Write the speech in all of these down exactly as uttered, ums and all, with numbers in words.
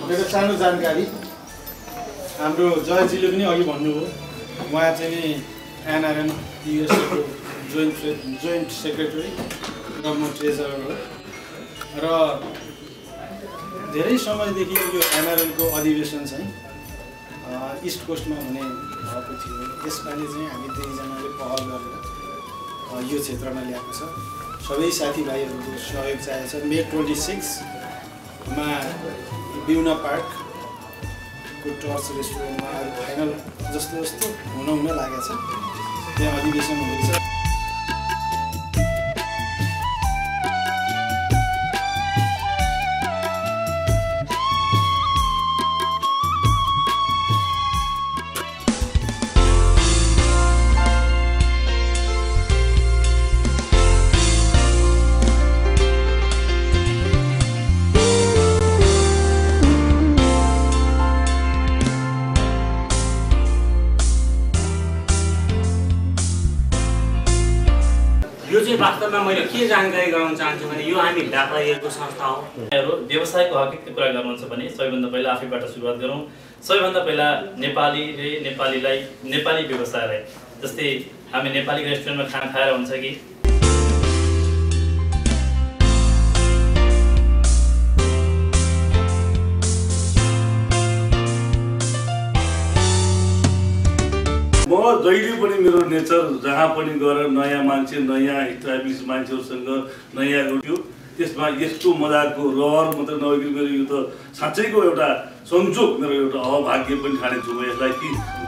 एउटा सानो जानकारी हाम्रो जयजीले पनि अघि भन्नुभयो उहाँ चाहिँ नि एनआरएन युएसएको जोइन्ट जोइन्ट सेक्रेटरी र म ट्रेजरर हो र धेरै समयदेखि यो एनआरएनको अधिवेशन चाहिँ इस्ट कोस्टमा हुने भएको थियो। यसपालि चाहिँ हामी दुईजनाले पहल गरेर यो क्षेत्रमा ल्याएको छ। सबै साथीभाइहरूको सहयोग चाहिएको छ। मे ट्वेन्टी सिक्समा बिउना पार्कको टर्च रेस्टुरेन्टमा अहिले फाइनल जस्तो जस्तो हुन हुन लागेको छ, त्यहाँ अधिवेशन हुँदैछ। यो चाहिँ वास्तवमा मैले के जानकारी गराउन चाहन्छु भने यो हामी व्यापारीहरूको संस्था हो। व्यवसायको हकिकको कुरा गर्नुहुन्छ भने सबैभन्दा पहिला आफैबाट सुरुवात गरौँ। सबैभन्दा पहिला नेपालीले नेपालीलाई नेपाली व्यवसायलाई, जस्तै हामी नेपाली रेस्टुरेन्टमा खाना खाएर हुन्छ कि म जहिले पनि मेरो नेचर जहाँ पनि गएर नयाँ मान्छे नयाँ स्टाइलिस मान्छेहरूसँग नयाँ उठ्यो, त्यसमा यस्तो मजाको रहर मात्रै नभइकन मेरो यो त साँच्चैको एउटा संजोग, मेरो एउटा अभाग्य पनि ठानेछु म यसलाई कि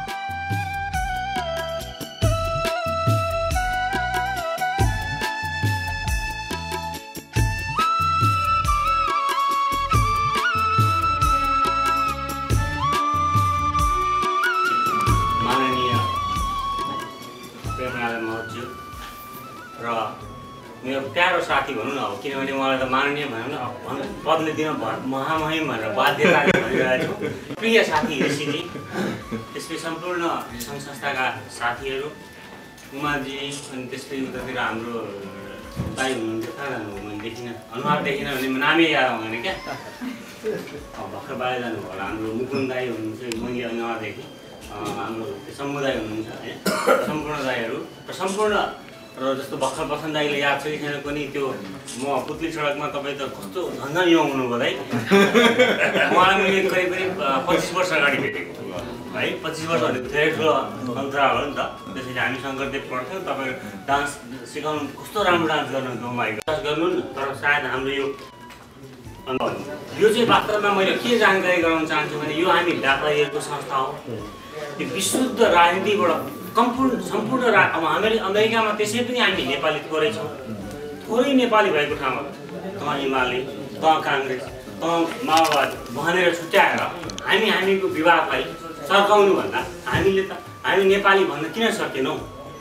र मेरो प्यारो साथी भनौँ न अब, किनभने मलाई त माननीय भनौँ न पदले दिन महामहिम भनेर बाध्यताले भनिरहेको छु। प्रिय साथी ऋषिजी, त्यसपछि सम्पूर्ण सङ्घ संस्थाका साथीहरू, उमाजी, अनि त्यसपछि उतातिर हाम्रो दाई हुनुहुन्थ्यो, कहाँ जानुभयो मैले देखिनँ, अनुहार देखिनँ भने नामै याद आउँदैन क्या। भर्खर बाहिर जानुभयो होला। हाम्रो मुकुन्द दाई हुनुहुन्छ, मैले अनुहारदेखि हाम्रो समुदाय हुनुहुन्छ होइन, सम्पूर्ण दाईहरू र सम्पूर्ण र जस्तो भर्खर बसन्त दाईले याद छ कि छैन पनि त्यो म पुतली सडकमा तपाईँ त कस्तो झन्झन यो हुनुभयो है। उहाँलाई मैले करिब करिब पच्चिस वर्ष अगाडि भेटेको है। पच्चिस वर्ष भनेको धेरै ठुलो अन्तराल हो नि त। त्यसैले हामी शङ्करदेव पढ्थ्यौँ, तपाईँ डान्स सिकाउनु, कस्तो राम्रो डान्स गर्नुहुन्थ्यो उहाँको डान्स गर्नु न। तर सायद हाम्रो यो यो चाहिँ वास्तवमा मैले के जानकारी गराउन चाहन्छु भने यो हामी व्यापारीहरूको संस्था हो। यो विशुद्ध राजनीतिबाट सम्पूर्ण सम्पूर्ण रा अब हामी अमेरिकामा त्यसै पनि हामी नेपाली थोरै छौँ। थोरै नेपाली भएको ठाउँमा त एमाले, त काङ्ग्रेस, त माओवादी भनेर छुट्याएर हामी हामीको विवादलाई सर्काउनुभन्दा हामीले त हामी नेपाली भन्न किन सकेनौँ?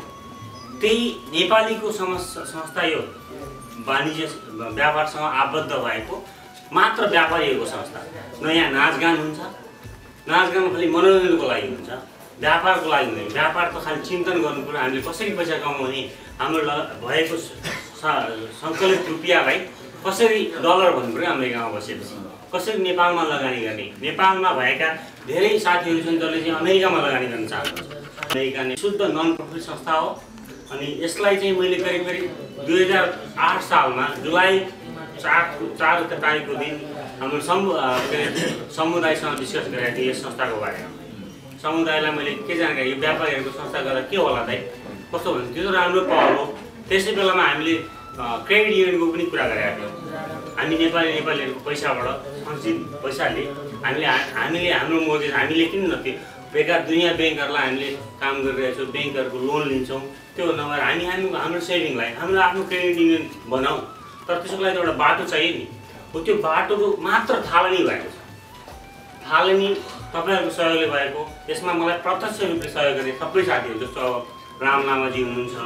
त्यही नेपालीको समस्या संस्था यो वाणिज्य व्यापारसँग आबद्ध भएको मात्र व्यापारीहरूको संस्था। नयाँ नाचगान हुन्छ, नाचगान खालि मनोरञ्जनको लागि हुन्छ, व्यापारको लागि हुँदैन। व्यापार त खालि चिन्तन गर्नु पर्यो हामीले कसरी पैसा कमाउने, हाम्रो भएको सङ्कलित रुपियाँलाई कसरी डलर भन्नु पऱ्यो अमेरिकामा बसेपछि, कसरी नेपालमा लगानी गर्ने। नेपालमा भएका धेरै साथीहरू छन् जसले चाहिँ अमेरिकामा लगानी गर्न चाहनुहुन्छ। अमेरिका नै शुद्ध नन प्रफिट संस्था हो। अनि यसलाई चाहिँ मैले करिब करिब दुई हजार आठ सालमा जुलाई चार चार तारिकको दिन हाम्रो समु के अरे समुदायसँग डिस्कस गरेको थिएँ यस संस्थाको बारेमा। समुदायलाई मैले के जानकारी, यो व्यापारीहरूको संस्था गर्दा के होला दाइ, कस्तो भन्नु, त्यो त राम्रो पहल हो। त्यसै बेलामा हामीले क्रेडिट युनियनको पनि कुरा गरेका थियौँ। हामी नेपाली नेपालीहरूको पैसाबाट सञ्चित पैसाले हामीले हामीले हाम्रो मोर्गेज हामीले किन न त्यो बेकार दुनियाँ ब्याङ्कहरूलाई हामीले काम गरिरहेको छौँ, ब्याङ्कहरूको लोन लिन्छौँ। त्यो नभएर हामी हामी हाम्रो सेभिङलाई हाम्रो आफ्नो क्रेडिट युनियन बनाऊँ। तर त्यसको लागि एउटा बाटो चाहियो नि। हो त्यो बाटोको मात्र थालनी भएको छ। थालनी तपाईँहरूको सहयोगले भएको। यसमा मलाई प्रत्यक्ष रूपले सहयोग गर्ने सबै साथीहरू, जस्तो अब राम लामाजी हुनुहुन्छ,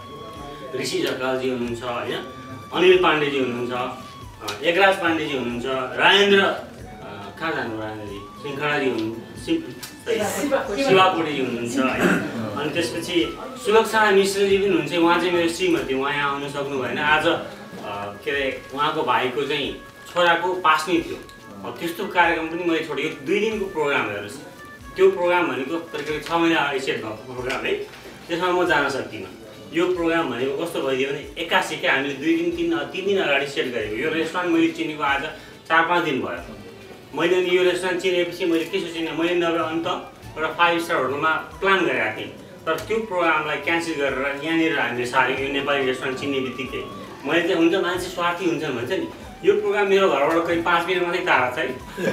ऋषि झकालजी हुनुहुन्छ होइन, अनिल पाण्डेजी हुनुहुन्छ, एकराज पाण्डेजी हुनुहुन्छ, राजेन्द्र कहाँ जानु राजेन्द्रजी श्रृङ्खलाजी हुनुहुन्छ, शिवाकोटीजी हुनुहुन्छ होइन। अनि त्यसपछि सुलक्षणा मिश्रजी पनि हुनुहुन्छ। उहाँ चाहिँ मेरो श्रीमती, उहाँ यहाँ आउनु सक्नु भएन। आज के अरे उहाँको भाइको चाहिँ छोराको पास्नी थियो त्यस्तो कार्यक्रम पनि मैले छोडेको दुई दिनको प्रोग्राम हेर्नुहोस् त्यो प्रोग्राम भनेको करिब करिब छ महिना अगाडि सेट भएको प्रोग्राम है त्यसमा म जान सक्दिनँ यो प्रोग्राम भनेको कस्तो भइदियो भने एक्कासी क्या हामीले दुई दिन तिन तिन दिन अगाडि सेट गरेको यो रेस्टुरेन्ट मैले चिनेको आज चार पाँच दिन भयो मैले यो रेस्टुरेन्ट चिनेपछि मैले के सोचेँ मैले नभए अन्त एउटा फाइभ स्टार होटलमा प्लान गरेका थिएँ तर त्यो प्रोग्रामलाई क्यान्सल गरेर यहाँनिर हामीले सार्यौँ यो नेपाली रेस्टुरेन्ट चिन्ने बित्तिकै मैले चाहिँ हुन्छ मान्छे स्वार्थी हुन्छन् भन्छ नि यो प्रोग्राम मेरो घरबाट कहीँ पाँच मिनट मात्रै टाढा छ है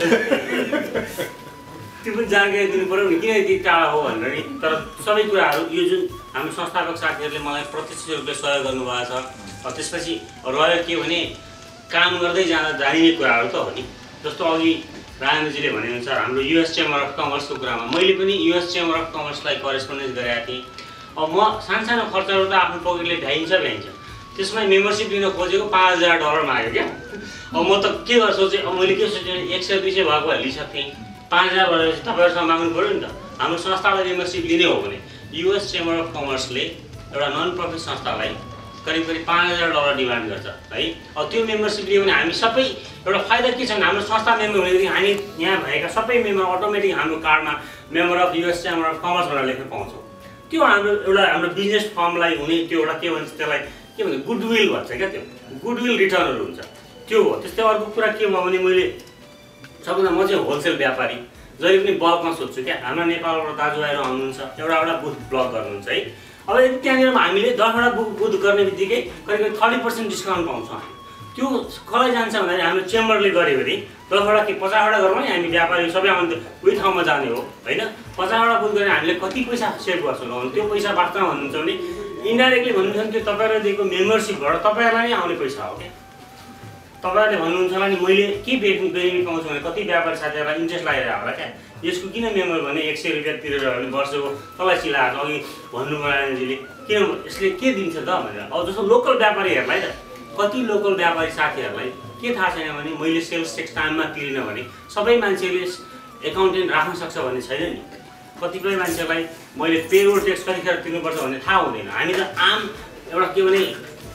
त्यो पनि जानकारी दिनु पऱ्यो नि किन यति टाढा हो भनेर नि तर सबै कुराहरू यो जुन हाम्रो संस्थापक साथीहरूले मलाई प्रत्यक्ष रूपले सहयोग गर्नुभएको छ त्यसपछि रह्यो के भने काम गर्दै जाँदा जानिने कुराहरू त हो नि जस्तो अघि राजेन्द्रजीले भनेअनुसार हाम्रो युएस चेम्बर अफ कमर्सको कुरामा मैले पनि युएस चेम्बर अफ कमर्सलाई करेस्पोन्डेन्स गरेका थिएँ अब म सानो सानो खर्चहरू त आफ्नो पकेटले भ्याइन्छ भ्याइन्छ त्यसमा मेम्बरसिप लिन खोजेको पाँच हजार डलर माग्यो क्या अब म त के गर्छु सोचेँ अब मैले के सोचेँ एक सय दुई सय भएको भए लिइसक्थेँ पाँच हजार भनेपछि तपाईँहरूसँग माग्नु पऱ्यो नि त हाम्रो संस्थालाई मेम्बरसिप लिने हो भने युएस चेम्बर अफ कमर्सले एउटा नन प्रफिट संस्थालाई करिब करिब पाँच हजार डलर डिमान्ड गर्छ है अब त्यो मेम्बरसिप लियो भने हामी सबै एउटा फाइदा के छ भने हाम्रो संस्था मेम्बर हुनेदेखि हामी यहाँ भएका सबै मेम्बर अटोमेटिक हाम्रो कार्डमा member of US chamber of commerce भनेर लेख्न पाउँछौँ त्यो हाम्रो एउटा हाम्रो बिजनेस फर्मलाई हुने त्यो एउटा के भन्छ त्यसलाई के भन्छ गुडविल भन्छ क्या त्यो गुडविल रिटर्नहरू हुन्छ त्यो हो त्यस्तै अर्को कुरा के भयो भने मैले सबभन्दा म चाहिँ होलसेल व्यापारी जहिले पनि बल्कमा सोध्छु क्या हाम्रा नेपालबाट दाजुभाइहरू आउनुहुन्छ एउटा एउटा बुथ ब्लक गर्नुहुन्छ है अब यदि त्यहाँनिर हामीले दसवटा बुथ बुथ गर्ने बित्तिकै करिब करिब थर्टी पर्सेन्ट डिस्काउन्ट पाउँछौँ त्यो कसलाई जान्छ भन्दाखेरि हाम्रो चेम्बरले गऱ्यो भने दसवटा कि पचासवटा गरौँ नि हामी व्यापारी सबै आउनु उही ठाउँमा जाने हो होइन पचासवटा बुथ गरेर हामीले कति पैसा सेभ गर्छौँ भने त्यो पैसा वास्तवमा भन्नुहुन्छ भने इन्डाइरेक्टली भन्नुहुन्छ भने त्यो तपाईँहरूले दिएको मेम्बरसिपबाट तपाईँहरूलाई नै आउने पैसा हो क्या तपाईँहरूले भन्नुहुन्छ होला नि मैले के बेनिफिट बेनिफिट पाउँछु भने कति व्यापारी साथीहरूलाई इन्ट्रेस्ट लागेर होला क्या यसको किन मेम्बर भने एक सय रुपियाँ तिरेर भने वर्षको तँलाई सिलाएको अघि भन्नुभयो राजेन्द्रजीले किन यसले के दिन्छ त भनेर अब जस्तो लोकल व्यापारीहरूलाई त कति लोकल व्यापारी साथीहरूलाई के थाहा छैन भने मैले सेल्स ट्याक्स टाइममा तिरिनँ भने सबै मान्छेले एकाउन्टेन्ट राख्न सक्छ भन्ने छैन नि कतिपय मान्छेलाई मैले पेरोल ट्याक्स कतिखेर तिर्नुपर्छ भन्ने थाहा हुँदैन हामी त आम एउटा के भने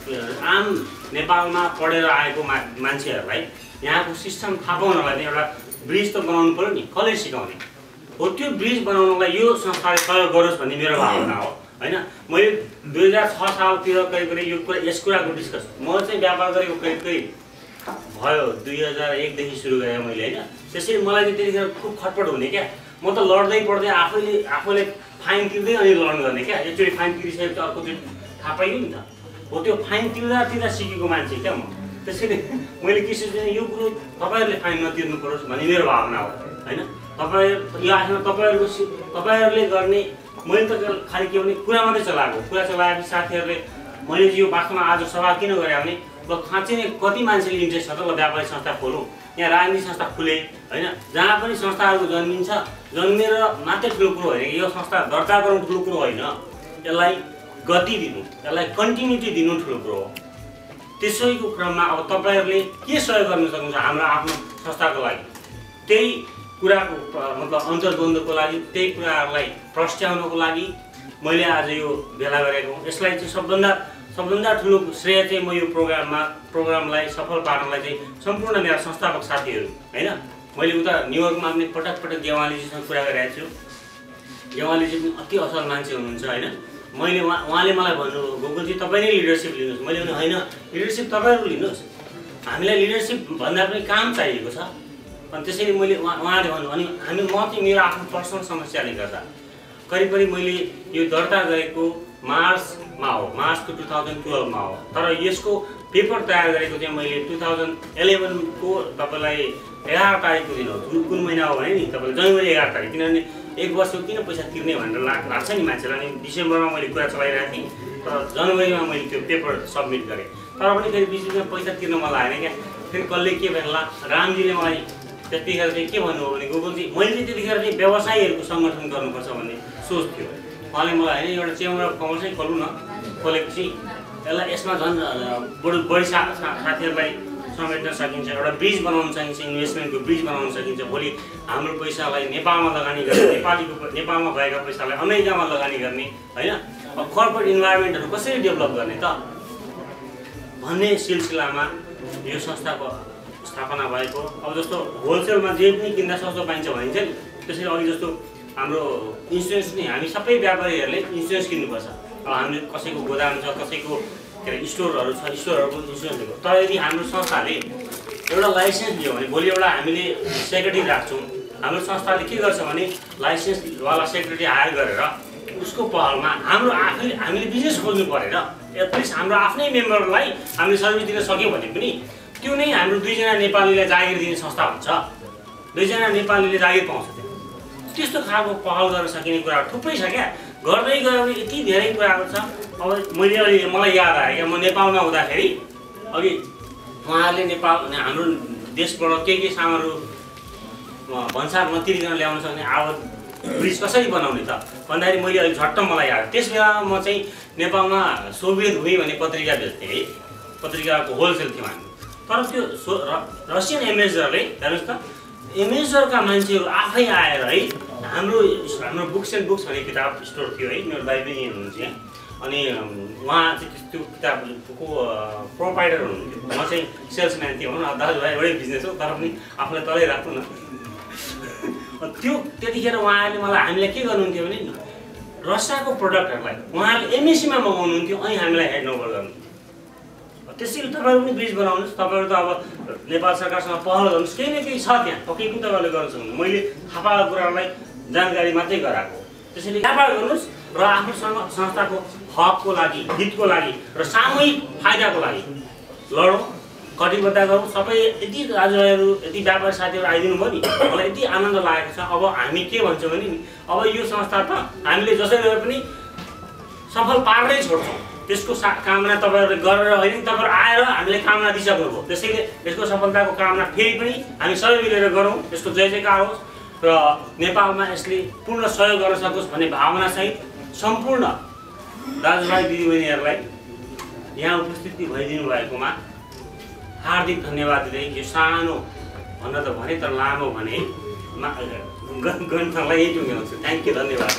आम नेपालमा पढेर आएको मा मान्छेहरूलाई यहाँको सिस्टम थाहा पाउनलाई चाहिँ एउटा ब्रिज त बनाउनु पऱ्यो नि कसले सिकाउने हो त्यो ब्रिज बनाउनलाई यो संस्थाले सहयोग गरोस् भन्ने मेरो भावना हो होइन मैले दुई हजार छ सालतिर करिब करिब यो कुरा यस कुराको डिस्कस म चाहिँ व्यापार गरेको करिब करिब भयो दुई हजार एकदेखि सुरु गरेँ मैले होइन त्यसरी मलाई चाहिँ त्यतिखेर खुब खटपट हुने क्या म त लड्दै पढ्दै आफैले आफूले फाइन तिर्दै अनि लड्नु गर्ने क्या एकचोटि फाइन तिरिसकेपछि अर्कोचोटि थाहा पाइयो नि त हो त्यो फाइन तिर्दा तिर्दा सिकेको मान्छे क्या म त्यसैले मैले के सोचेँ यो कुरो तपाईँहरूले फाइन नतिर्नु परोस् भन्ने मेरो भावना हो होइन तपाईँ यो आफ्नो तपाईँहरूको तपाईँहरूले गर्ने मैले त खालि के भने कुरा मात्रै चलाएको कुरा चलाएपछि साथीहरूले मैले यो वास्तवमा आज सभा किन गरेँ भने ल साँच्चै नै कति मान्छेले इन्ट्रेस्ट छ त ल व्यापारिक संस्था खोलौँ यहाँ राजनीतिक संस्था खुले होइन जहाँ पनि संस्थाहरू जन्मिन्छ जन्मेर मात्रै ठुलो कुरो होइन यो संस्था दर्ता गराउनु ठुलो कुरो होइन यसलाई गति दिनु यसलाई कन्टिन्युटी दिनु ठुलो कुरो हो त्यसैको क्रममा अब तपाईँहरूले के सहयोग गर्न सक्नुहुन्छ हाम्रो आफ्नो संस्थाको लागि त्यही कुराको मतलब अन्तर्द्वन्द्वको लागि त्यही कुराहरूलाई प्रस्ट्याउनको लागि मैले आज यो भेला गरेको यसलाई चाहिँ सबभन्दा सबभन्दा ठुलो श्रेय चाहिँ म यो प्रोग्राममा प्रोग्रामलाई सफल पार्नलाई चाहिँ सम्पूर्ण मेरा संस्थापक साथीहरू होइन मैले उता न्युयोर्कमा पनि पटक पटक गेवालीजीसँग कुरा गरिरहेको छु गेवालीजी पनि अति असल मान्छे हुनुहुन्छ होइन मैले उहाँ उहाँले मलाई भन्नुभयो गोकुलजी तपाईँ नै लिडरसिप लिनुहोस् मैले भने होइन लिडरसिप तपाईँहरू लिनुहोस् हामीलाई लिडरसिप भन्दा पनि काम चाहिएको छ अनि त्यसैले मैले उहाँ उहाँले भन्नु अनि हामी म चाहिँ मेरो आफ्नो पर्सनल समस्याले गर्दा करिब करिब मैले यो दर्ता गरेको मार्चमा हो मार्चको टु थाउजन्ड टुवेल्भमा हो तर यसको पेपर तयार गरेको चाहिँ मैले टु थाउजन्ड इलेभेनको तपाईँलाई एघार तारिकको दिन हो कुन महिना हो भने नि तपाईँले जनवरी एघार तारिक किनभने एक वर्षको किन पैसा तिर्ने भनेर लाग्छ नि मान्छेलाई अनि डिसेम्बरमा मैले कुरा चलाइरहेको थिएँ तर जनवरीमा मैले त्यो पेपर सब्मिट गरेँ तर पनि फेरि बिच बिचमा पैसा तिर्न मन लागेन क्या फेरि कसले के भन्ला रामजीले मलाई त्यतिखेर चाहिँ के भन्नुभयो भने गोकुलजी मैले चाहिँ त्यतिखेर चाहिँ व्यवसायीहरूको सङ्गठन गर्नुपर्छ भन्ने सोच थियो उहाँले मलाई होइन एउटा चेम्बर अफ कमर्सै खोलौँ न खोलेपछि यसलाई यसमा झन् बढी बढी सा साथीहरूलाई समेट्न सकिन्छ एउटा ब्रिज बनाउन सकिन्छ इन्भेस्टमेन्टको ब्रिज बनाउन सकिन्छ भोलि हाम्रो पैसालाई नेपालमा लगानी गर्ने नेपालीको नेपालमा भएका पैसालाई अमेरिकामा लगानी गर्ने होइन अब कर्पोरेट इन्भाइरोमेन्टहरू कसरी डेभलप गर्ने त भन्ने सिलसिलामा यो संस्थाको स्थापना भएको। अब जस्तो होलसेलमा जे पनि किन्दा सस्तो पाइन्छ भनिन्छ नि, त्यसरी अघि जस्तो हाम्रो इन्सुरेन्स नि हामी सबै व्यापारीहरूले इन्सुरेन्स किन्नुपर्छ। अब हामीले कसैको गोदाम छ, कसैको के अरे स्टोरहरू छ, स्टोरहरूको इन्सुरेन्स दिएको। तर यदि हाम्रो संस्थाले एउटा लाइसेन्स दियो भने भोलि एउटा हामीले सेक्रेटरी राख्छौँ, हाम्रो संस्थाले के गर्छ भने लाइसेन्सवाला सेक्रेटरी हायर गरेर उसको पहलमा हाम्रो आफै हामीले बिजनेस खोल्नु परेन, एटलिस्ट हाम्रो आफ्नै मेम्बरलाई हामीले सर्भिस दिन सक्यो भने पनि त्यो नै हाम्रो दुईजना नेपालीलाई जागिर दिने संस्था हुन्छ, दुईजना नेपालीले जागिर पाउँछ। त्यस्तो खालको पहल गर्न सकिने कुराहरू थुप्रै छ क्या, गर्दै गयो भने यति धेरै कुराहरू छ। अब मैले अहिले मलाई याद आयो क्या, म नेपालमा हुँदाखेरि अघि उहाँहरूले नेपाल हाम्रो देशबाट के के सामानहरू भन्सार नतिरिकन ल्याउन सक्ने आवत ब्रिज कसरी बनाउने त भन्दाखेरि मैले अलिक झट्ट मलाई याद, त्यस बेलामा म चाहिँ नेपालमा सोभियत भुइँ भन्ने पत्रिका बेच्थेँ है, पत्रिकाको होलसेल थियौँ हामी। तर त्यो सो रसियन एम्बेसडरले हेर्नुहोस् त, एम्बेसडरका मान्छेहरू आफै आएर है हाम्रो हाम्रो बुक्स एन्ड बुक्स भन्ने किताब स्टोर थियो है, मेरो दाइ पनि हुनुहुन्छ यहाँ, अनि उहाँ चाहिँ त्यो किताबको प्रोपाइटर हुनुहुन्थ्यो, म चाहिँ सेल्सम्यान थिएँ भनौँ न, दाजुभाइ एउटै बिजनेस हो तर पनि आफूलाई तलै राख्नु न। त्यो त्यतिखेर उहाँहरूले मलाई हामीलाई के गर्नुहुन्थ्यो भने रसियाको प्रडक्टहरूलाई उहाँहरूले एमएसीमा मगाउनुहुन्थ्यो, अनि हामीलाई हेन्ड ओभर गर्नु। त्यसैले तपाईँहरू पनि ब्रिज बनाउनुहोस्, तपाईँहरू त अब नेपाल सरकारसँग पहल गर्नुहोस्, केही न केही छ त्यहाँ, पक्कै पनि तपाईँहरूले गर्न सक्नुहुन्छ। मैले थाहा पाएको कुरालाई जानकारी मात्रै गराएको, त्यसैले व्यापार गर्नुहोस् र आफ्नो संस्थाको हकको लागि, हितको लागि र सामूहिक फाइदाको लागि लडौँ, कटिबद्ध गरौँ। सबै यति दाजुभाइहरू यति व्यापारी साथीहरू आइदिनु भयो नि, मलाई यति आनन्द लागेको छ। अब हामी के भन्छौँ भने नि, अब यो संस्था त हामीले जसरी भए पनि सफल पार्दै छोड्छौँ, त्यसको सा कामना तपाईँहरूले गरेर होइन, तपाईँहरू आएर हामीले कामना दिइसक्नुभयो। त्यसैले यसको सफलताको कामना फेरि पनि हामी सबै मिलेर गरौँ, यसको जय जयकार होस् र नेपालमा यसले पूर्ण सहयोग गर्न सकोस् भन्ने भावनासहित सम्पूर्ण दाजुभाइ दिदीबहिनीहरूलाई यहाँ उपस्थित भइदिनु भएकोमा हार्दिक धन्यवाद दिँदै यो सानो भन्न त भने तर लामो भने ग्रन्थलाई यही टुङ्ग्याउँछु। थ्याङ्क यू, धन्यवाद।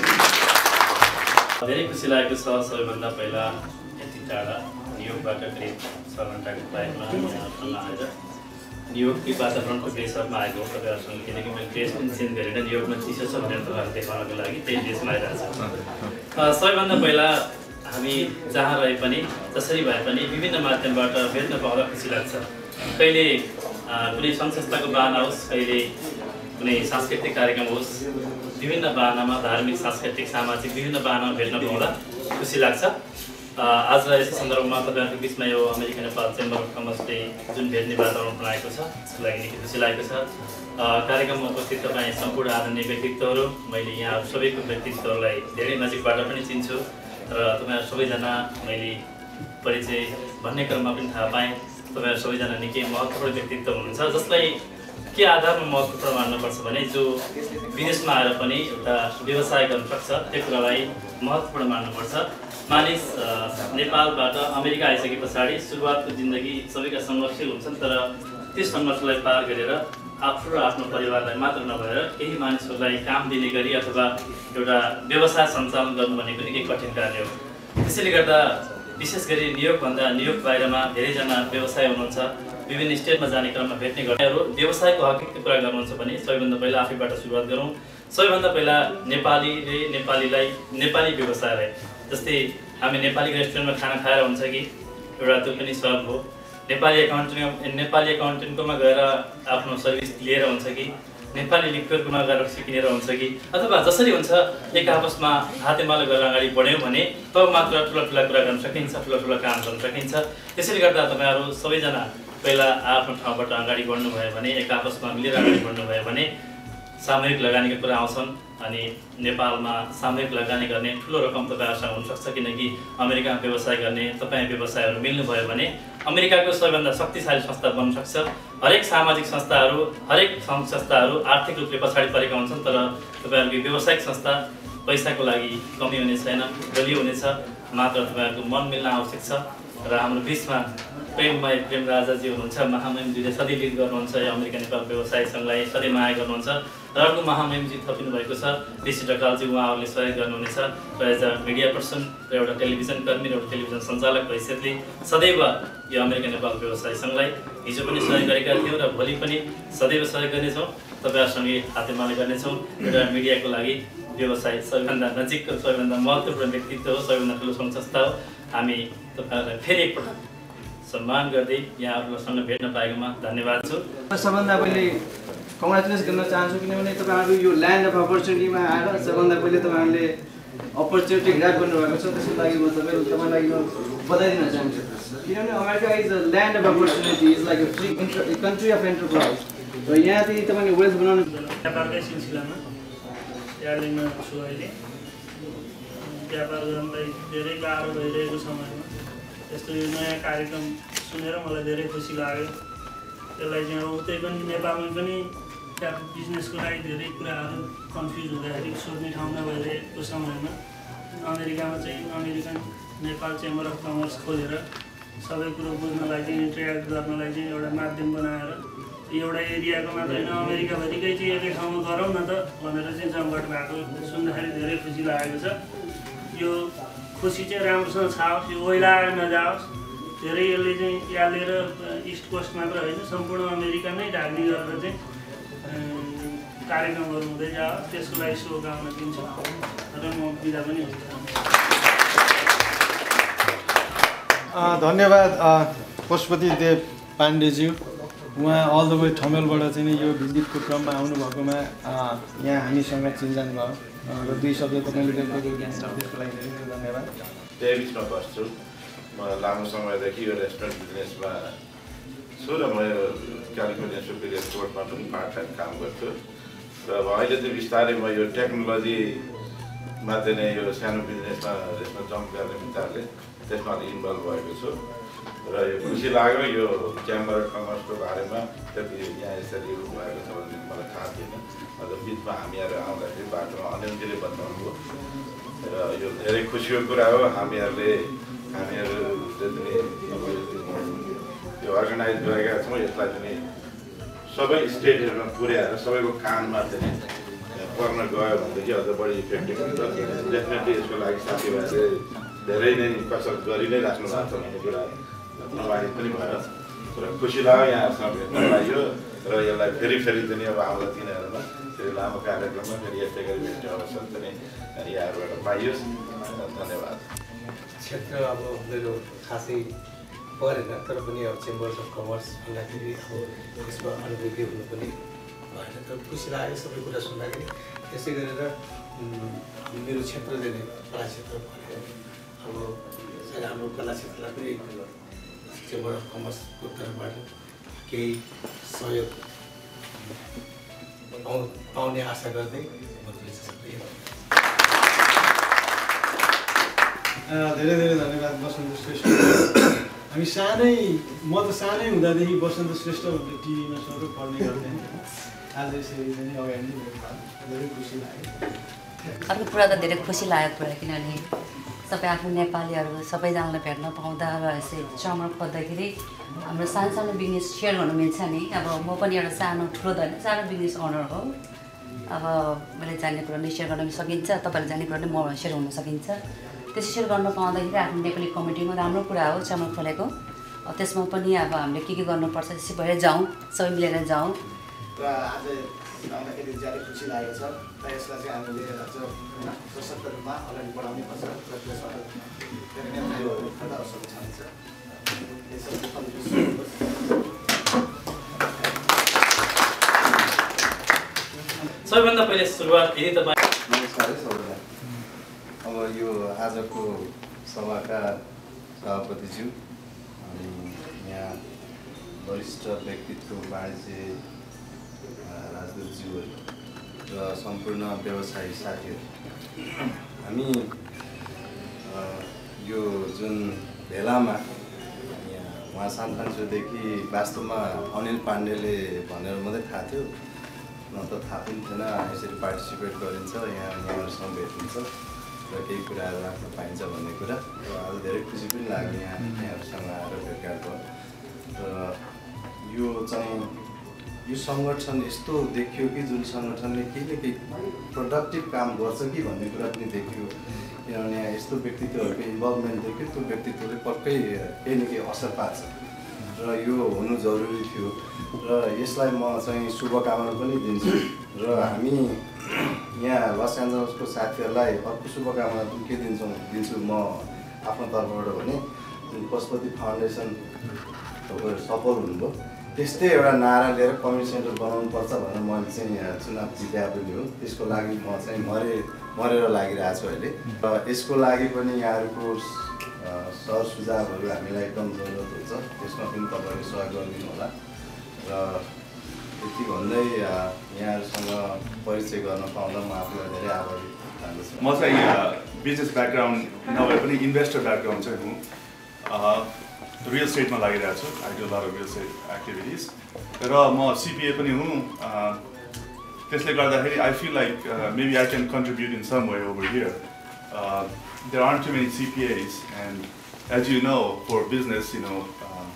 धेरै खुसी लागेको छ। सबैभन्दा पहिला यति टाढा न्युयोर्कबाट करिब छ घन्टाको फ्लाइटमा यहाँसम्म आएर न्युयोर्कको वातावरणको प्रेसरमा आएको हो तपाईँहरूसँग, किनकि मैले ड्रेस पनि चेन्ज गरेर न्युयोर्कमा चिसो छ भनेर तपाईँहरू देखाउनको लागि त्यही ड्रेसमा आइरहेको छ। सबैभन्दा पहिला हामी जहाँ रहे पनि जसरी भए पनि विभिन्न माध्यमबाट भेट्न पाउँदा खुसी लाग्छ। कहिले कुनै सङ्घ संस्थाको बाहना होस्, कहिले कुनै सांस्कृतिक कार्यक्रम होस्, विभिन्न बाहनामा धार्मिक, सांस्कृतिक, सामाजिक विभिन्न बाहनामा भेट्न पाउँदा खुसी लाग्छ। आज यस सन्दर्भमा तपाईँहरूको बिचमा यो अमेरिका नेपाल चेम्बर अफ कमर्सले जुन भेट्ने वातावरण बनाएको छ त्यसको लागि निकै खुसी लागेको छ। कार्यक्रममा उपस्थित तपाईँ सम्पूर्ण आदरणीय व्यक्तित्वहरू, मैले यहाँ सबैको व्यक्तित्वहरूलाई धेरै नजिकबाट पनि चिन्छु र तपाईँहरू सबैजना मैले परिचय भन्ने क्रममा पनि थाहा पाएँ। तपाईँहरू सबैजना निकै महत्त्वपूर्ण व्यक्तित्व हुनुहुन्छ, जसलाई के आधारमा महत्त्वपूर्ण मान्नुपर्छ भने जो विदेशमा आएर पनि एउटा व्यवसाय गर्न सक्छ त्यो कुरालाई महत्त्वपूर्ण मान्नुपर्छ। मानिस नेपालबाट अमेरिका आइसके पछाडि सुरुवातको जिन्दगी सबैका सङ्घर्षशील हुन्छन्, तर त्यो सङ्घर्षलाई पार गरेर आफ्नो र आफ्नो परिवारलाई मात्र नभएर केही मानिसहरूलाई काम दिने गरी अथवा एउटा व्यवसाय सञ्चालन गर्नु भनेको निकै कठिन कार्य हो। त्यसैले गर्दा विशेष गरी न्युयोर्कभन्दा न्युयोर्क बाहिरमा धेरैजना व्यवसाय हुनुहुन्छ, विभिन्न स्टेटमा जाने क्रममा भेट्ने गर्नेहरू व्यवसायको हकिकको कुरा गर्नुहुन्छ भने सबैभन्दा पहिला आफैबाट सुरुवात गरौँ। सबैभन्दा पहिला नेपालीले नेपालीलाई नेपाली व्यवसायलाई, जस्तै हामी नेपाली रेस्टुरेन्टमा खाना खाएर हुन्छ कि एउटा त्यो पनि सर्भ हो, नेपाली एकाउन्टेन्ट नेपाली एकाउन्टेन्टकोमा गएर आफ्नो सर्भिस लिएर हुन्छ कि नेपाली लिक्वरकोमा गएर सिकिनेर हुन्छ कि अथवा जसरी हुन्छ एक आपसमा हातेमालो गरेर अगाडि बढ्यौँ भने तब मात्र ठुला ठुला कुरा गर्न सकिन्छ, ठुला ठुला काम गर्न सकिन्छ। त्यसैले गर्दा तपाईँहरू सबैजना पहिला आफ्नो ठाउँबाट अगाडि बढ्नुभयो भने, एक आपसमा मिलेर अगाडि बढ्नुभयो भने सामूहिक लगानीको कुरा आउँछन्। अनि नेपालमा सामूहिक लगानी गर्ने ठुलो रकम तपाईँहरूसँग हुनसक्छ, किनकि अमेरिकामा व्यवसाय गर्ने तपाईँ व्यवसायहरू मिल्नुभयो भने अमेरिकाको सबैभन्दा शक्तिशाली संस्था बन्न सक्छ। हरेक सामाजिक संस्थाहरू, हरेक सङ्घ संस्थाहरू आर्थिक रूपले पछाडि परेका हुन्छन्, तर तपाईँहरूको व्यावसायिक संस्था पैसाको लागि कमी हुने छैन, बलियो हुनेछ, मात्र तपाईँहरूको मन मिल्न आवश्यक छ। र हाम्रो बिचमा प्रेममय प्रेम राजाजी हुनुहुन्छ, महामहिमजीले सधैँ लिड गर्नुहुन्छ यो अमेरिका नेपाल व्यवसाय सङ्घलाई सधैँ माया गर्नुहुन्छ र अर्को महामहिमजी थपिनु भएको छ ऋषि ढकालजी, उहाँहरूले सहयोग गर्नुहुनेछ र एज अ मिडिया पर्सन र एउटा टेलिभिजन कर्मी र एउटा टेलिभिजन सञ्चालक हैसियतले सदैव यो अमेरिका नेपाल व्यवसाय सङ्घलाई हिजो पनि सहयोग गरेका थियौँ र भोलि पनि सदैव सहयोग गर्नेछौँ, तपाईँहरूसँगै हातेमालो गर्नेछौँ। एउटा मिडियाको लागि व्यवसाय सबैभन्दा नजिकको सबैभन्दा महत्त्वपूर्ण व्यक्तित्व हो, सबैभन्दा ठुलो सङ्घ संस्था हो। हामी तपाईँहरूलाई फेरि एकपटक सम्मान गर्दै यहाँहरूसँग भेट्न पाएकोमा धन्यवाद छु। सबभन्दा पहिले कङ्ग्रेचुलेसन गर्न चाहन्छु, किनभने तपाईँहरू यो ल्यान्ड अफ अपर्च्युनिटीमा आएर सबभन्दा पहिले तपाईँहरूले अपर्च्युनिटी ग्राब गर्नुभएको छ, त्यसको लागि म तपाईँ तपाईँलाई म बधाई दिन चाहन्छु। किनभने America is a land of opportunity, is like a free country of enterprise र यहाँ चाहिँ तपाईँले वेल्थ बनाउनु व्यापारकै सिलसिलामा दार्जिलिङमा छु अहिले। व्यापार गर्नलाई धेरै गाह्रो भइरहेको समयमा यस्तो यो नयाँ कार्यक्रम सुनेर मलाई धेरै खुसी लाग्यो। त्यसलाई चाहिँ अब उतै पनि नेपालमा पनि त्यहाँ बिजनेसको लागि धेरै कुराहरू कन्फ्युज हुँदाखेरि सोध्ने ठाउँ नभइरहेको समयमा अमेरिकामा चाहिँ American Nepal chamber of commerce खोलेर सबै कुरो बुझ्नलाई चाहिँ इन्टरेक्ट गर्नलाई चाहिँ एउटा माध्यम बनाएर एउटा एरियाको मात्र होइन अमेरिकाभरिकै चाहिँ एकै ठाउँमा गरौँ न त भनेर चाहिँ जमघट भएको सुन्दाखेरि धेरै खुसी लागेको छ। यो खुसी चाहिँ राम्रोसँग छाओस्, यो ओइलाएर नजाओस्। धेरै यसले चाहिँ यालेर इस्ट कोस्ट मात्र होइन सम्पूर्ण अमेरिका नै ढाक्ने गरेर चाहिँ कार्यक्रमहरू हुँदै जाओस्, त्यसको लागि शुभकामना दिन्छु र म बिदा पनि हुन्छ। धन्यवाद पशुपति देव पाण्डेज्यू, उहाँ अल द वे ठमेलबाट चाहिँ नि यो भिजिटको क्रममा आउनुभएकोमा यहाँ हामीसँग चिन्जान भयो र दुई शब्द तपाईँले त्यसको लागि धेरै धन्यवाद। डेभिसमा बस्छु, म लामो समयदेखि यो रेस्टुरेन्ट बिजनेसमा छु र म यो क्यालिफोर्निया सुपिरियर कोर्टमा पनि पार्ट टाइम काम गर्छु र अहिले चाहिँ बिस्तारै म यो टेक्नोलोजीमा चाहिँ नै यो सानो बिजनेसमा यसमा जम्प गर्ने विचारले त्यसमा अलिक इन्भल्भ भएको छु र यो खुसी लाग्यो यो च्याम्बर अफ कमर्सको बारेमा त्यति यहाँ यसरी भएको छ भने मलाई थाहा थिएन। अन्त बिचमा हामीहरू आउँदाखेरि बाटोमा अनियन्त्रित बताउनुभयो र यो धेरै खुसीको कुरा हो। हामीहरूले हामीहरू जति यो अर्गनाइज गरेका छौँ यसलाई चाहिँ सबै स्टेटहरूमा पुर्याएर सबैको कानमा चाहिँ पर्न गयो भनेदेखि अझ बढी इफेक्टिभ हुन्छ। डेफिनेटली यसको लागि साथीभाइले धेरै नै कसरत गरि नै राख्नु भएको छ भन्ने कुरा प्रभावित पनि भयो र खुसी लाग्यो यहाँहरूसँग भेट्न पाइयो र यसलाई फेरि फेरि चाहिँ अब आउँदा दिनहरूमा फेरि लामो कार्यक्रममा फेरि यस्तै गरी भेट्ने अवसर पनि यहाँहरूबाट पाइयोस्। धन्यवाद। क्षेत्र अब मेरो खासै परेन, तर पनि अब चेम्बर्स अफ कमर्स भन्दाखेरि अब यसमा अनुभवी हुनु पनि भएन, तर खुसी लाग्यो सबै कुरा सुन्दाखेरि। त्यसै गरेर मेरो क्षेत्र चाहिँ कला क्षेत्र भयो, अब हाम्रो कला क्षेत्रलाई पनि चेम्बर अफ कमर्सको तर्फबाट केही सहयोग पाउने आशा गर्दै धेरै धेरै धन्यवाद बसन्त श्रेष्ठ। हामी सानै म त सानै हुँदादेखि बसन्त श्रेष्ठ भनेर टिभीमा सबै पढ्ने गर्थेँ, आज यसरी पनि अगाडि नै धेरै खुसी लाग्यो। अर्को कुरा त धेरै खुसी लागेको कुरा, किनभने सबै आफ्नो नेपालीहरू सबैजनालाई भेट्न पाउँदा र यसै चमक खोज्दाखेरि हाम्रो सानो सानो बिजनेस सेयर गर्नु मिल्छ नि। अब म पनि एउटा सानो ठुलो त होइन, सानो बिजनेस ओनर हो। अब मैले जान्ने कुराले सेयर गर्न सकिन्छ, तपाईँहरूले जान्ने कुराले म सेयर हुन सकिन्छ। त्यसो सेयर गर्न पाउँदाखेरि आफ्नो नेपाली कमिटीमा राम्रो कुरा हो चमक खोलेको। त्यसमा पनि अब हामीले के के गर्नुपर्छ त्यसै भएर जाउँ, सबै मिलेर जाउँ। र आज आउँदाखेरि ज्यादै खुसी लागेको छ र यसलाई चाहिँ हामीले अझ सशक्त रूपमा अगाडि बढाउनै पर्छ र त्यसबाट धेरै नै उयोहरू फाइदा अवसर छान्छ। सबैभन्दा पहिले सुरुवात यदि तपाईँ नमस्कार है सबैलाई। अब यो आजको सभाका सभापतिज्यू अनि यहाँ वरिष्ठ व्यक्तित्व वाणिज्य राजदूतज्यूहरू र सम्पूर्ण व्यवसायी साथीहरू, हामी यो जुन भेलामा यहाँ उहाँ सान फ्रान्सिस्कोदेखि वास्तवमा अनिल पाण्डेले भनेर मात्रै थाहा थियो, न त थाहा पनि थिएन यसरी पार्टिसिपेट गरिन्छ, यहाँ यहाँहरूसँग भेटिन्छ र केही कुराहरू राख्न पाइन्छ भन्ने कुरा। र आज धेरै खुसी पनि लाग्यो यहाँ यहाँहरूसँग आएर भेटघाट भयो। र यो चाहिँ यो सङ्गठन यस्तो देखियो कि जुन सङ्गठनले केही न केही प्रोडक्टिभ काम गर्छ कि भन्ने कुरा पनि देखियो। किनभने यस्तो व्यक्तित्वहरूको इन्भल्भमेन्ट देख्यो, त्यो व्यक्तित्वले पक्कै केही न केही असर पार्छ र यो हुनु जरुरी थियो र यसलाई म चाहिँ शुभकामना पनि दिन्छु। र हामी यहाँ लस एन्जलसको साथीहरूलाई अर्को शुभकामना पनि के दिन्छौँ दिन्छु म आफ्नो तर्फबाट भने पशुपति फाउन्डेसन सफल हुनुभयो, त्यस्तै एउटा नारा लिएर कम्युनिटी सेन्टर बनाउनुपर्छ भनेर मैले चाहिँ चुनाव जित्या पनि हो। त्यसको लागि म चाहिँ मरे मरेर लागिरहेको छु अहिले र यसको लागि पनि यहाँहरूको सर सुझावहरू हामीलाई एकदम जरुरत हुन्छ, त्यसमा पनि तपाईँहरूले सहयोग गरिदिनु होला। र यति भन्दै यहाँहरूसँग परिचय गर्न पाउँदा म आफूलाई धेरै आभारी मान्दछु। म चाहिँ बिजनेस ब्याकग्राउन्ड नभए पनि इन्भेस्टर ब्याकग्राउन्ड चाहिँ हुँ, रियल स्टेटमा लागिरहेको छु, I do lot of real estate activities र म सिपिए पनि हुँ। त्यसले गर्दाखेरि I feel like maybe I can contribute in some way over here. There aren't too many CPAs and as you know for business you know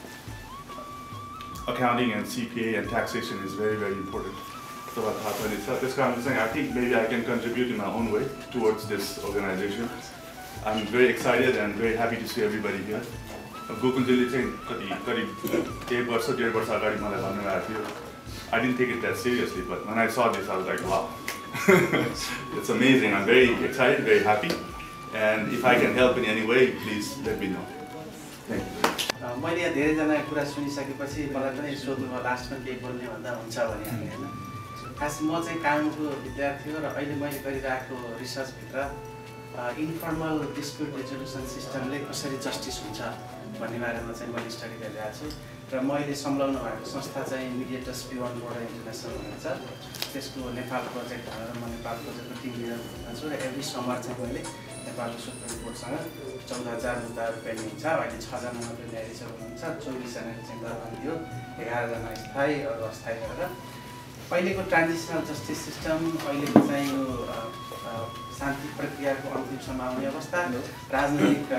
accounting and C P A and taxation is very, very important. So this kind of thing, I think maybe I can contribute in my own way towards this organization. I'm very excited and very happy to see everybody here. Gokulji चाहिँ कति करीब एक वर्ष डेढ वर्ष अगाडि मलाई भन्नुभएको थियो. I didn't take it that seriously, but when I saw this, I was like, wow, it's amazing. I'm very excited, very happy, and if I can help in any way, please let me know. Thank you. मैले यहाँ धेरैजना कुरा सुनिसकेपछि मलाई पनि सोध्नुमा लास्टमा केही बोल्ने भन्दा हुन्छ भने हामी होइन। खास म चाहिँ कानुनको विद्यार्थी हो र अहिले मैले गरिरहेको रिसर्चभित्र इन्फर्मल डिस्प्युट रेजोल्युसन सिस्टमले कसरी जस्टिस हुन्छ भन्ने बारेमा चाहिँ मैले स्टडी गरिरहेको छु र मैले संलग्न भएको संस्था चाहिँ मिडिएटर्स बियोन्ड बोर्डर इन्टरनेसनल भन्ने छ। त्यसको नेपाल प्रोजेक्ट भनेर म नेपाल प्रोजेक्टको टिम लिडर हुन्छु र एभ्री समर चाहिँ मैले नेपालको सुप्रिम कोर्टसँग चौध हजार मुद्दाहरू पेन्डिङ छ। अहिले छजना मात्रै न्यायाधीश हुनुहुन्छ, चौबिसजनाले चाहिँ दरबार दियो, एघारजना स्थायी अरू अस्थायी गरेर। अहिलेको ट्रान्जिसनल जस्टिस सिस्टम, अहिलेको चाहिँ यो शान्ति प्रक्रियाको अन्तिम समाउने अवस्था, राजनैतिक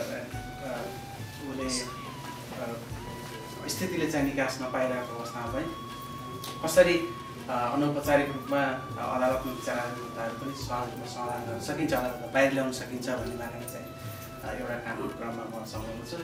उसले स्थितिले चाहिँ निकास नपाइरहेको अवस्थामा पनि कसरी अनौपचारिक रूपमा अदालतमा विचार गर्ने मुद्दाहरू पनि सहज रूपमा समाधान गर्न सकिन्छ, अदालतमा बाहिर ल्याउन सकिन्छ भन्ने बारेमा चाहिँ एउटा कामको क्रममा म संलग्न छु।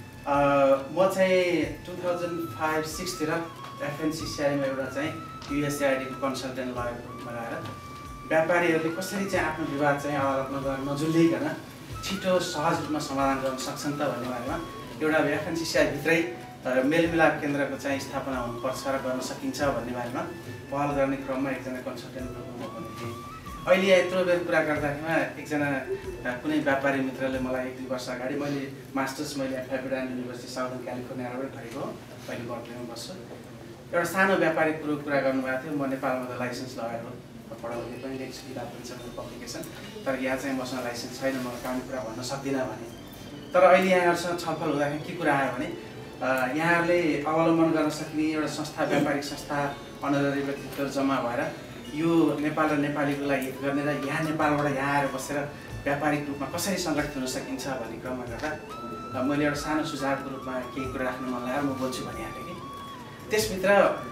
म चाहिँ टु थाउजन्ड फाइभ सिक्सतिर एफएनसिसिआईमा एउटा चाहिँ युएसएआइडीको कन्सल्टेन्ट लयरको रूपमा रहेर व्यापारीहरूले कसरी चाहिँ आफ्नो विवाद चाहिँ अदालतमा गएर नजुलिकन छिटो सहज रूपमा समाधान गर्न सक्छन् त भन्ने बारेमा एउटा एफएनसिसिआईभित्रै मेलमिलाप केन्द्रको चाहिँ स्थापना हुनुपर्छ र गर्न सकिन्छ भन्ने बारेमा पहल गर्ने क्रममा एकजना कन्सल्टेन्ट ग्रुपमा पनि थिएँ। अहिले यत्रो बेर कुरा गर्दाखेरिमा एकजना कुनै व्यापारी मित्रले मलाई एक दुई वर्ष अगाडि, मैले मास्टर्स मैले एफआइपिडान युनिभर्सिटी साउदर्न क्यालिफोर्नियाबाट गरेको, अहिले बर्कलीमा बस्छु, एउटा सानो व्यापारिक कुरो कुरा गर्नुभएको थियो। म नेपालमा त लाइसेन्स लगाएर पढाउने पनि लेख्छु, किताब पनि छ मेरो पब्लिकेसन, तर यहाँ चाहिँ मसँग लाइसेन्स छैन, म कानुनी कुरा भन्न सक्दिनँ भने। तर अहिले यहाँहरूसँग छलफल हुँदाखेरि के कुरा आयो भने यहाँहरूले अवलम्बन गर्न सक्ने एउटा संस्था, व्यापारिक संस्था, अनररी व्यक्तित्वहरू जम्मा भएर यो नेपाल र नेपालीको लागि हित गर्ने र यहाँ नेपालबाट यहाँ आएर बसेर व्यापारिक रूपमा कसरी सङ्गठित हुन सकिन्छ भन्ने क्रममा गर्दा मैले एउटा सानो सुझावको रूपमा केही कुरा राख्न मन लागेर म बोल्छु भनिहालेँ कि त्यसभित्र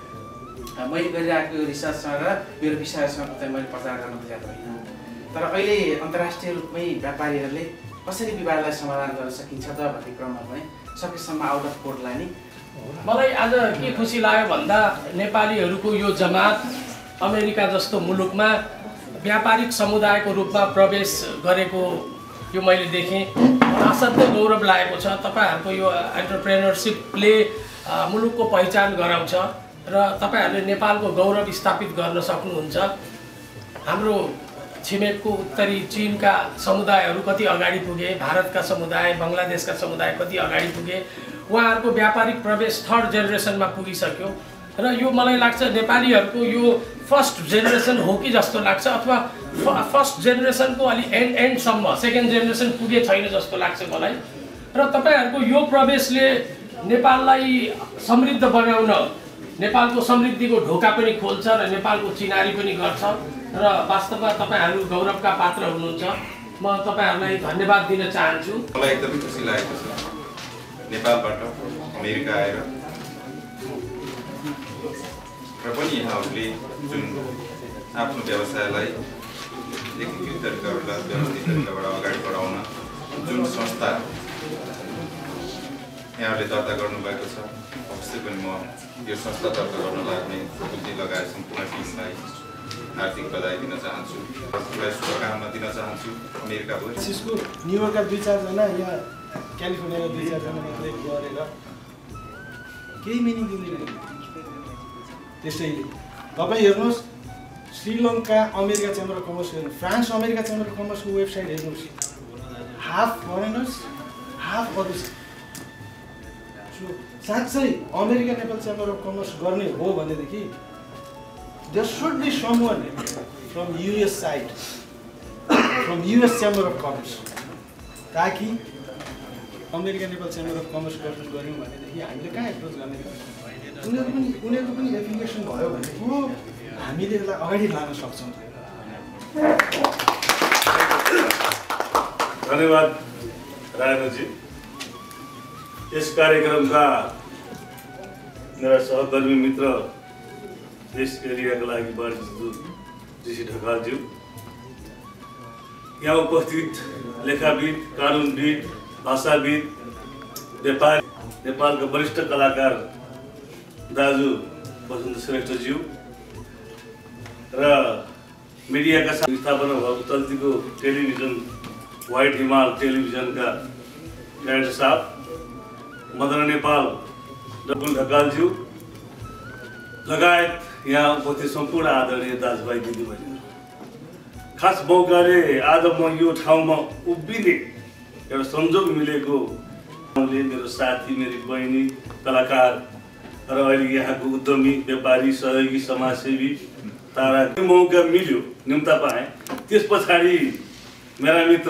मैले गरिरहेको रिसर्चसँग र मेरो विषयसँग चाहिँ मैले प्रचार गर्न खोजेको होइन। तर अहिले अन्तर्राष्ट्रिय रूपमै व्यापारीहरूले कसरी विवादलाई समाधान गर्न सकिन्छ त भन्ने क्रममा पनि सकेसम्म आउट अफ कोर्टलाई नि मलाई आज के खुसी लाग्यो भन्दा नेपालीहरूको यो जमात अमेरिका जस्तो मुलुकमा व्यापारिक समुदायको रूपमा प्रवेश गरेको यो मैले देखेँ। असाध्यै गौरव लागेको छ। तपाईँहरूको यो एन्टरप्रेनरसिपले मुलुकको पहिचान गराउँछ र तपाईँहरूले नेपालको गौरव स्थापित गर्न सक्नुहुन्छ। हाम्रो छिमेकको उत्तरी चीनका समुदायहरू कति अगाडि पुगे, भारतका समुदाय, बङ्गलादेशका समुदाय कति अगाडि पुगे, उहाँहरूको व्यापारिक प्रवेश थर्ड जेनेरेसनमा पुगिसक्यो र यो मलाई लाग्छ नेपालीहरूको यो फर्स्ट जेनेरेसन हो कि जस्तो लाग्छ, अथवा फर्स्ट जेनेरेसनको अलि एन्ड एन्डसम्म सेकेन्ड जेनेरेसन पुगे छैन जस्तो लाग्छ मलाई। र तपाईँहरूको यो प्रवेशले नेपाललाई समृद्ध बनाउन, नेपालको समृद्धिको ढोका पनि खोल्छ र नेपालको चिनारी पनि गर्छ र वास्तवमा तपाईँहरू गौरवका पात्र हुनुहुन्छ। म तपाईँहरूलाई धन्यवाद दिन चाहन्छु। मलाई एकदमै खुसी लागेको छ नेपालबाट अमेरिका आएर र पनि यहाँहरूले जुन आफ्नो व्यवसायलाई एकीकृत तरिकाबाट व्यवस्थित तरिकाबाट अगाडि बढाउन जुन संस्था यहाँहरूले दर्ता गर्नुभएको छ अवश्य पनि म यो संस्था दर्ता गर्न लाग्ने बुद्धि लगायत सम्पूर्ण टिमलाई हार्दिक बधाई दिन चाहन्छु, शुभकामना दिन चाहन्छु। अमेरिकाको त्यसको न्युयोर्कका दुई चारजना यहाँ क्यालिफोर्नियाका दुई चारजना मात्रै गरेर केही मिनिङ दिँदैन। त्यसैले तपाईँ हेर्नुहोस् Sri Lanka America chamber of commerce हेर्नु, फ्रान्स अमेरिका चेम्बर अफ कमर्सको वेबसाइट हेर्नुहोस्, हाफ फरेनर्स हाफ अरू छ। सो साँच्चै America Nepal chamber of commerce गर्ने हो भनेदेखि there should be someone from U S side, from U S Chamber of Commerce, ताकि America Nepal chamber of commerce गठन गऱ्यौँ भनेदेखि हामीले कहाँ एप्रोच गर्ने, उनीहरू पनि उनीहरूको पनि एप्लिकेसन भयो भने हो हामीले यसलाई अगाडि लान सक्छौँ। धन्यवाद रायनजी। यस कार्यक्रमका मेरा सहकर्मी मित्र यस एरियाका लागि बाँड्छु जीसी ढकालज्यू, यहाँ उपस्थित लेखाविद, कानुनविद, भाषाविद, नेपाल नेपालका वरिष्ठ कलाकार दाजु वसन्त श्रेष्ठज्यू र मिडियाका स्थापना भएको चल्तीको टेलिभिजन व्हाइट हिमाल टेलिभिजनका डाइरेक्टर साहब मदन नेपाल डबुल ढकालज्यू लगायत यहाँ उपस्थित सम्पूर्ण आदरणीय दाजुभाइ दिदीबहिनी, खास मौकाले आज म यो ठाउँमा उभिने एउटा संजोग मिलेको मेरो साथी, मेरी बहिनी, कलाकार र अहिले यहाँको उद्यमी, व्यापारी, सहयोगी, समाजसेवी तारा मौका मिल्यो, निम्ता पाएँ। त्यस पछाडि मेरा मित्र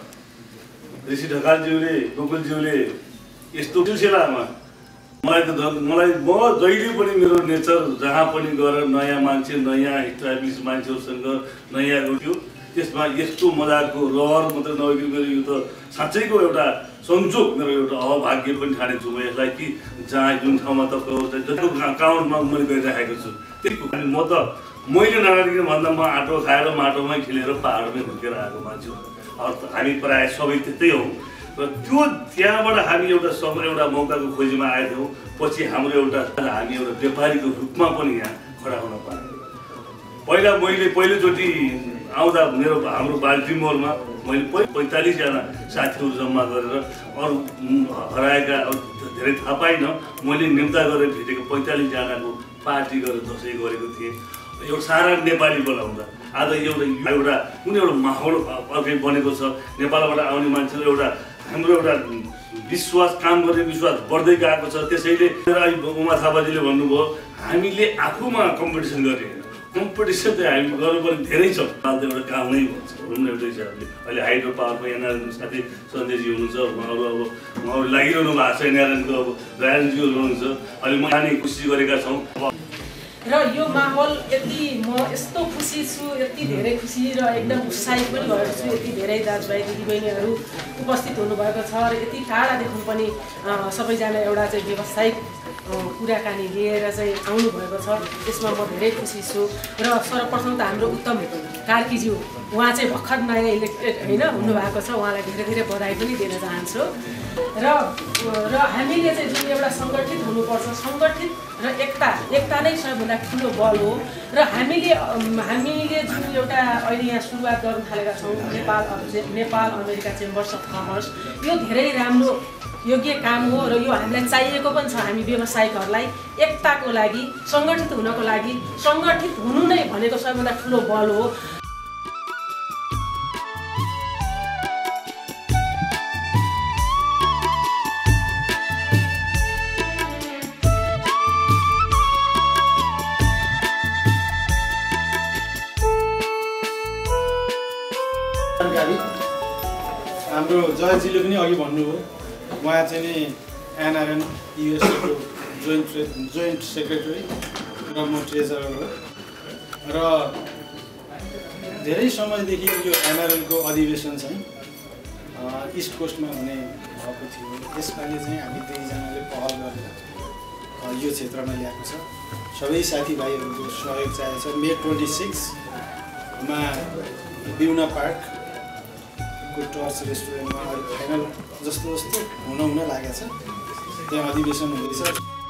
ऋषि ढकालज्यूले, गोकुलज्यूले यस्तो सिलसिलामा मलाई त मलाई म जहिले पनि मेरो नेचर जहाँ पनि गएर नयाँ मान्छे, नयाँ इस्टाब्लिस मान्छेहरूसँग नयाँ उठ्यो, त्यसमा यस्तो मजाको रहर मात्रै नभइकन मेरो यो त साँच्चैको एउटा संजोग, मेरो एउटा अभाग्य पनि ठानेछु म यसलाई कि जहाँ जुन ठाउँमा तपाईँको काउन्टमा मैले गरिराखेको छु त्यसको म त मैले नराखेको भन्दा म आटो खाएर माटोमै खेलेर पाहाडमै हुर्केर आएको मान्छे हो। अब हामी प्रायः सबै त्यस्तै हौँ र त्यो त्यहाँबाट हामी एउटा समय एउटा मौकाको खोजीमा आएथ्यौँ। पछि हाम्रो एउटा हामी एउटा व्यापारीको रूपमा पनि यहाँ खडा हुन पायौँ। पहिला मैले पहिलोचोटि आउँदा मेरो हाम्रो बाल्टिमोरमा मैले पैँतालिसजना साथीहरू जम्मा गरेर अरू हराएका धेरै थाहा पाइनँ, मैले निम्ता गरेर भेटेको पैँतालिसजनाको पार्टी गरेर दसैँ गरेको थिएँ। एउटा सारा नेपाली बोलाउँदा आज एउटा एउटा कुनै एउटा माहौल अर्कै बनेको छ। नेपालबाट आउने मान्छेहरू एउटा हाम्रो एउटा विश्वास, काम गर्ने विश्वास बढ्दै गएको छ। त्यसैले उमा थापाजीले भन्नुभयो हामीले आफूमा कम्पिटिसन गर्ने होइन, कम्पिटिसन चाहिँ हामी गर्नुपर्ने धेरै छ। अहिले एउटा काम नै भन्छ भनौँ न एउटा हिसाबले। अहिले हाइड्रो पावरमा एनआरएन साथै सन्देशजी हुनुहुन्छ, उहाँहरू अब उहाँहरू लागिरहनु भएको छ, एनआरएनको अब रायनजीहरू हुनुहुन्छ, अहिले म जाने कोसिस गरेका छौँ। र यो माहौल यति म यस्तो खुसी छु, यति धेरै खुसी र एकदम उत्साहित पनि भएको छु। यति धेरै दाजुभाइ दिदीबहिनीहरू उपस्थित हुनुभएको छ र यति टाढादेखि पनि सबैजना एउटा चाहिँ व्यावसायिक कुराकानी लिएर चाहिँ आउनुभएको छ, त्यसमा म धेरै खुसी छु। र सर्वप्रथम त हाम्रो उत्तम कार्कीज्यू, उहाँ चाहिँ भर्खर नयाँ इलेक्टेड होइन हुनुभएको छ, उहाँलाई धेरै धेरै बधाई पनि दिन चाहन्छु। र र हामीले चाहिँ जुन एउटा सङ्गठित हुनुपर्छ, सङ्गठित र एकता एकता नै सबैभन्दा ठुलो बल हो। र हामीले हामीले जुन एउटा अहिले यहाँ सुरुवात गर्न थालेका छौँ Nepal Nepal America chambers of commerce, यो धेरै राम्रो योग्य काम हो र यो हामीलाई चाहिएको पनि छ। हामी व्यवसायिकहरूलाई एकताको लागि, सङ्गठित हुनको लागि, सङ्गठित हुनु नै भनेको सबैभन्दा ठुलो बल हो। हाम्रो जयजीले पनि अघि भन्नुभयो, उहाँ चाहिँ नि एनआरएन युएसएको जोइन्ट जोइन्ट सेक्रेटरी र म ट्रेजरर हो। र धेरै समयदेखि यो एनआरएनको अधिवेशन चाहिँ इस्ट कोस्टमा हुने भएको थियो। यसपालि चाहिँ हामी दुईजनाले पहल गरेर यो क्षेत्रमा ल्याएको छ। सबै साथीभाइहरूको सहयोग चाहिएको छ। मे ट्वेन्टी सिक्समा बिउना पार्कको टर्च रेस्टुरेन्टमा अहिले फाइनल जस्तो जस्तो हुन हुन लागेको छ, त्यहाँ अधिवेशन हुँदैछ।